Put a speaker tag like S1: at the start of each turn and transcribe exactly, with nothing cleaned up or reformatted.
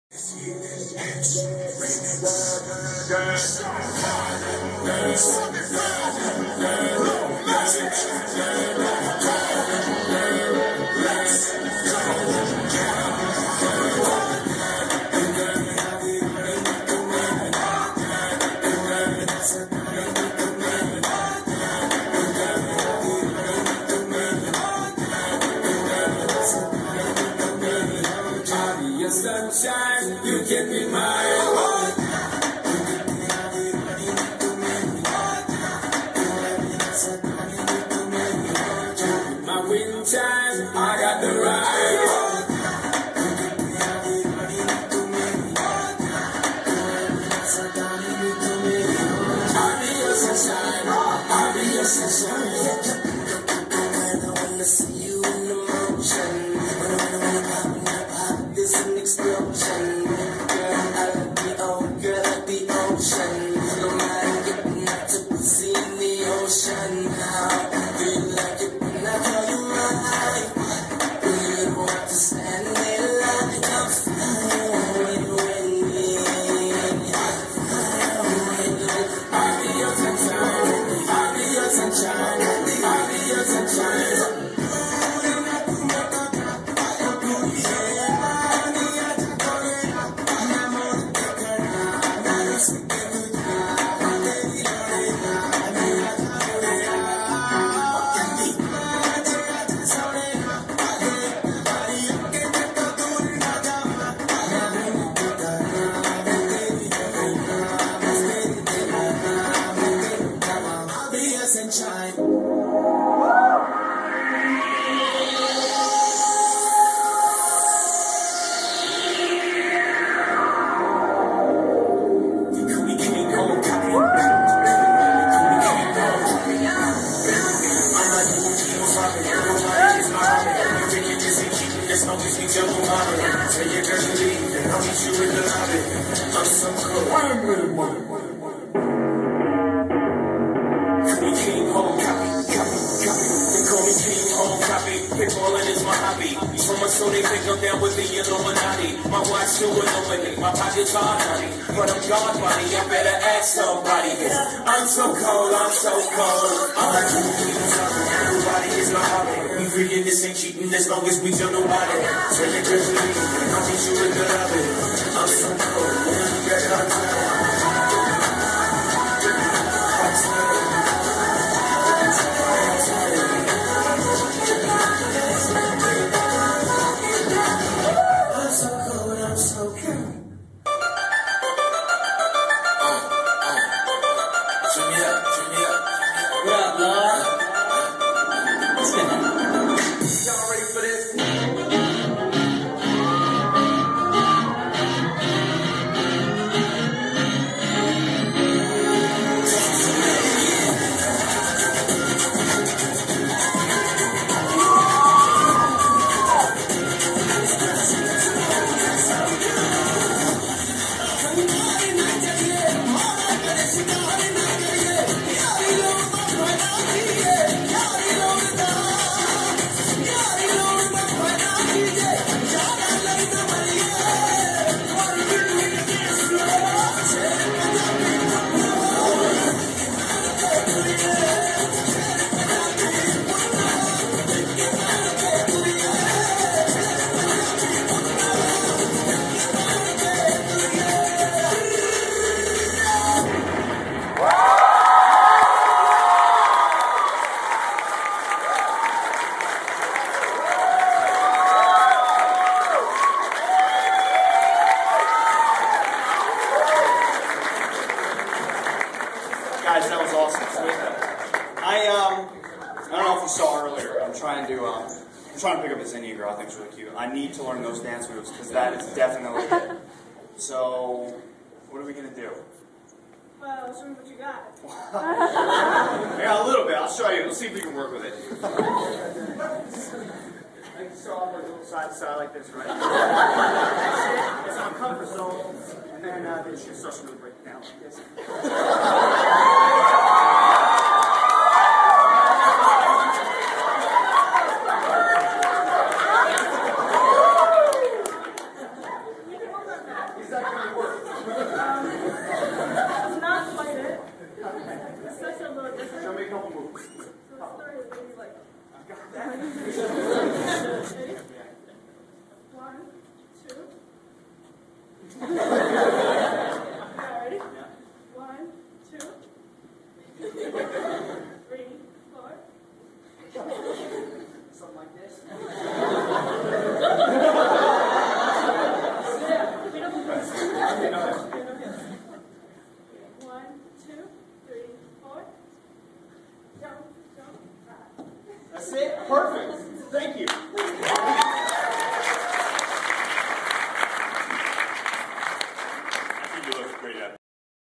S1: Sunshine, you can be mine. My wind chimes, I got the right. I'll be your sunshine, I'll be your sunshine. I wanna see you in motion. When I wanna pop, pop, this an explosion. Girl, I like the old, girl, I like the ocean. Don't mind getting out to see in the ocean. How do you like it when I call you mine? Do you want to stand there like I'm flying with me? I'll be your sunshine, I'll be your sunshine, I'll be your sunshine. As long as we jump on my way, tell your girl to leave, and I'll meet you in the lobby. I'm so cold. I'm with money, money, money. We came home, copy, copy, copy. They call me King Home, copy. Pickballing is my hobby. So much so they think I'm down with the Illuminati. My watch still illuminate, my pockets are naughty. But I'm God body, I better ask somebody. I'm so cold, I'm so cold. I'm like you, everybody is my hobby. We freaking this ain't cheating as long as we tell nobody. Tell your girl to leave, and I'll meet you in the lobby. I'm so cold, man, you got hot time. I'm so cold, I'm so cold. Oh, oh. Turn me up, turn me up. What up, love? What's going on? Y'all ready for this? Guys, that was awesome. I um, I don't know if you saw earlier. I'm trying to um, I'm trying to pick up this Indian girl. I think it's really cute. I need to learn those dance moves because that is definitely it. So, what are we gonna do?
S2: Well, show me what you got.
S1: Yeah, a little bit. I'll show you. Let's see if we can work with it. I start off like a little side to side like this, right? It's on comfort zone, and then uh, then she starts to really break it down like this.
S3: Is that going to work?
S2: Um, it's not quite it. It's just a little different.
S3: Show me a couple moves.
S2: So the story is maybe like,
S3: I've got that.
S2: ready? One, two. Yeah, ready? One, two. Three, four.
S3: Something like this.
S2: One, two, three, four. Jump, jump, ah.
S3: That's it. Perfect. Thank you.